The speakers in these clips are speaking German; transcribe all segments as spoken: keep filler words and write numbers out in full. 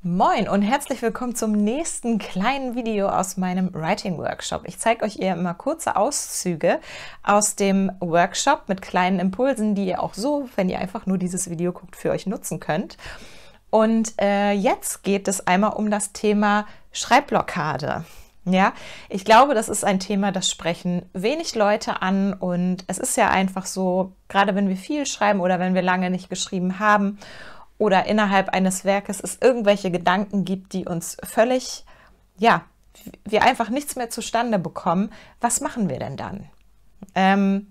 Moin und herzlich willkommen zum nächsten kleinen Video aus meinem Writing Workshop. Ich zeige euch hier immer kurze Auszüge aus dem Workshop mit kleinen Impulsen, die ihr auch so, wenn ihr einfach nur dieses Video guckt, für euch nutzen könnt. Und äh, jetzt geht es einmal um das Thema Schreibblockade. Ja, ich glaube, das ist ein Thema, das sprechen wenig Leute an, und es ist ja einfach so, gerade wenn wir viel schreiben oder wenn wir lange nicht geschrieben haben oder innerhalb eines Werkes es irgendwelche Gedanken gibt, die uns völlig, ja, wir einfach nichts mehr zustande bekommen. Was machen wir denn dann? Ähm,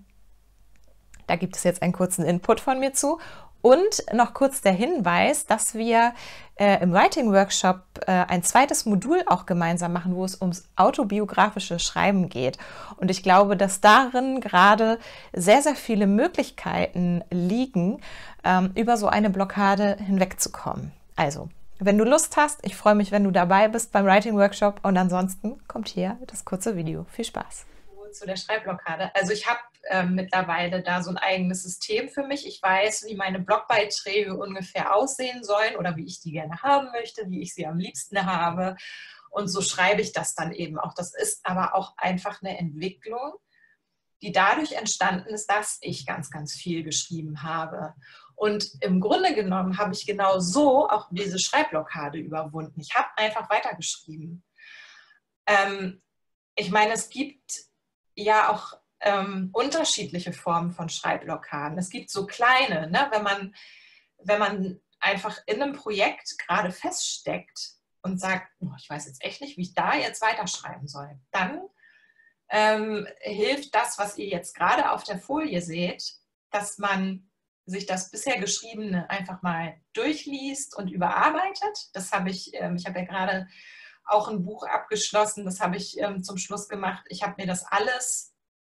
da gibt es jetzt einen kurzen Input von mir zu. Und noch kurz der Hinweis, dass wir äh, im Writing Workshop äh, ein zweites Modul auch gemeinsam machen, wo es ums autobiografische Schreiben geht. Und ich glaube, dass darin gerade sehr, sehr viele Möglichkeiten liegen, ähm, über so eine Blockade hinwegzukommen. Also, wenn du Lust hast, ich freue mich, wenn du dabei bist beim Writing Workshop, und ansonsten kommt hier das kurze Video. Viel Spaß! Zu der Schreibblockade. Also ich habe äh, mittlerweile da so ein eigenes System für mich. Ich weiß, wie meine Blogbeiträge ungefähr aussehen sollen oder wie ich die gerne haben möchte, wie ich sie am liebsten habe. Und so schreibe ich das dann eben auch. Das ist aber auch einfach eine Entwicklung, die dadurch entstanden ist, dass ich ganz, ganz viel geschrieben habe. Und im Grunde genommen habe ich genau so auch diese Schreibblockade überwunden. Ich habe einfach weitergeschrieben. Ähm, ich meine, es gibt ja auch ähm, unterschiedliche Formen von Schreibblockaden. Es gibt so kleine, ne? wenn man, wenn man einfach in einem Projekt gerade feststeckt und sagt, oh, ich weiß jetzt echt nicht, wie ich da jetzt weiterschreiben soll. Dann ähm, hilft das, was ihr jetzt gerade auf der Folie seht, dass man sich das bisher Geschriebene einfach mal durchliest und überarbeitet. Das habe ich, ähm, ich habe ja gerade auch ein Buch abgeschlossen, das habe ich ähm, zum Schluss gemacht. Ich habe mir das alles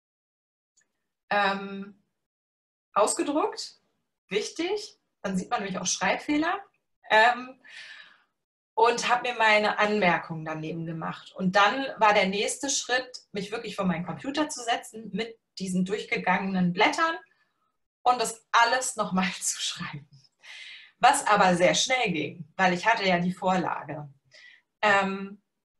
ähm, ausgedruckt, wichtig, dann sieht man nämlich auch Schreibfehler, ähm, und habe mir meine Anmerkungen daneben gemacht. Und dann war der nächste Schritt, mich wirklich vor meinen Computer zu setzen mit diesen durchgegangenen Blättern und das alles nochmal zu schreiben. Was aber sehr schnell ging, weil ich hatte ja die Vorlage. Ähm,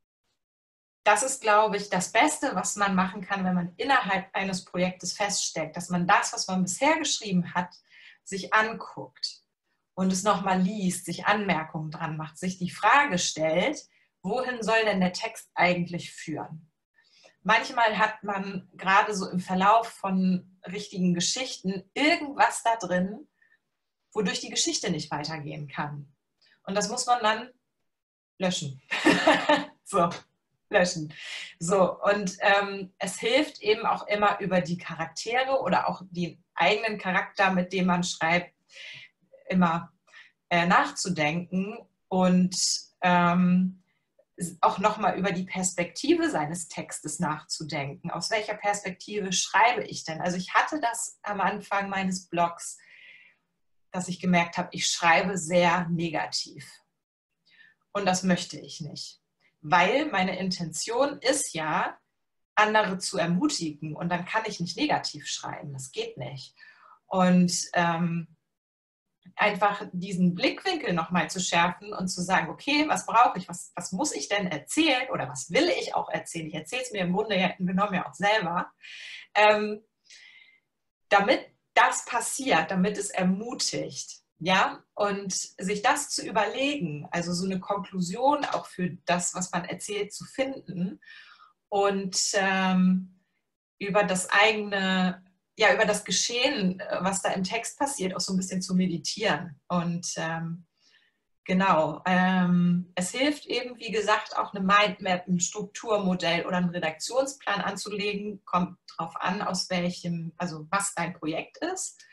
das ist, glaube ich, das Beste, was man machen kann, wenn man innerhalb eines Projektes feststeckt, dass man das, was man bisher geschrieben hat, sich anguckt und es nochmal liest, sich Anmerkungen dran macht, sich die Frage stellt, wohin soll denn der Text eigentlich führen? Manchmal hat man gerade so im Verlauf von richtigen Geschichten irgendwas da drin, wodurch die Geschichte nicht weitergehen kann. Und das muss man dann löschen. So, löschen. So, und ähm, es hilft eben auch immer, über die Charaktere oder auch den eigenen Charakter, mit dem man schreibt, immer äh, nachzudenken und ähm, auch nochmal über die Perspektive seines Textes nachzudenken. Aus welcher Perspektive schreibe ich denn? Also ich hatte das am Anfang meines Blogs, dass ich gemerkt habe, ich schreibe sehr negativ. Und das möchte ich nicht, weil meine Intention ist ja, andere zu ermutigen, und dann kann ich nicht negativ schreiben, das geht nicht. Und ähm, einfach diesen Blickwinkel nochmal zu schärfen und zu sagen, okay, was brauche ich, was, was muss ich denn erzählen oder was will ich auch erzählen? Ich erzähle es mir im Grunde ja, genommen ja auch selber, ähm, damit das passiert, damit es ermutigt. Ja, und sich das zu überlegen, also so eine Konklusion auch für das, was man erzählt, zu finden und ähm, über das eigene, ja, über das Geschehen, was da im Text passiert, auch so ein bisschen zu meditieren. Und ähm, genau, ähm, es hilft eben, wie gesagt, auch eine Mindmap, ein Strukturmodell oder einen Redaktionsplan anzulegen, kommt drauf an, aus welchem, also was dein Projekt ist.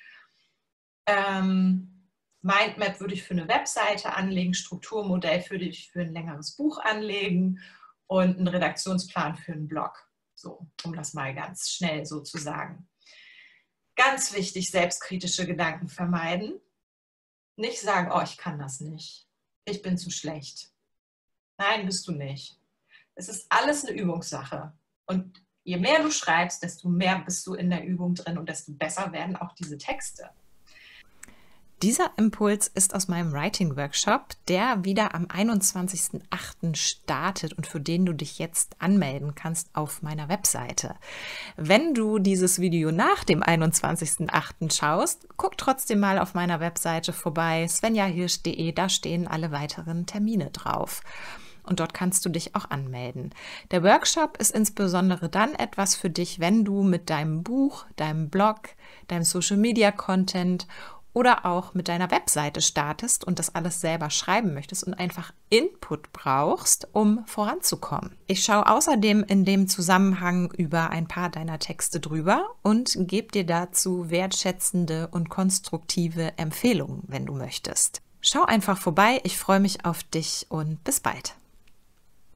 Ähm, Mindmap würde ich für eine Webseite anlegen, Strukturmodell würde ich für ein längeres Buch anlegen und einen Redaktionsplan für einen Blog. So, um das mal ganz schnell so zu sagen. Ganz wichtig, selbstkritische Gedanken vermeiden. Nicht sagen, oh, ich kann das nicht. Ich bin zu schlecht. Nein, bist du nicht. Es ist alles eine Übungssache. Und je mehr du schreibst, desto mehr bist du in der Übung drin und desto besser werden auch diese Texte. Dieser Impuls ist aus meinem Writing-Workshop, der wieder am einundzwanzigsten achten startet und für den du dich jetzt anmelden kannst auf meiner Webseite. Wenn du dieses Video nach dem einundzwanzigsten achten schaust, guck trotzdem mal auf meiner Webseite vorbei, svenja hirsch punkt de, da stehen alle weiteren Termine drauf. Und dort kannst du dich auch anmelden. Der Workshop ist insbesondere dann etwas für dich, wenn du mit deinem Buch, deinem Blog, deinem Social-Media-Content oder auch mit deiner Webseite startest und das alles selber schreiben möchtest und einfach Input brauchst, um voranzukommen. Ich schaue außerdem in dem Zusammenhang über ein paar deiner Texte drüber und gebe dir dazu wertschätzende und konstruktive Empfehlungen, wenn du möchtest. Schau einfach vorbei, ich freue mich auf dich und bis bald.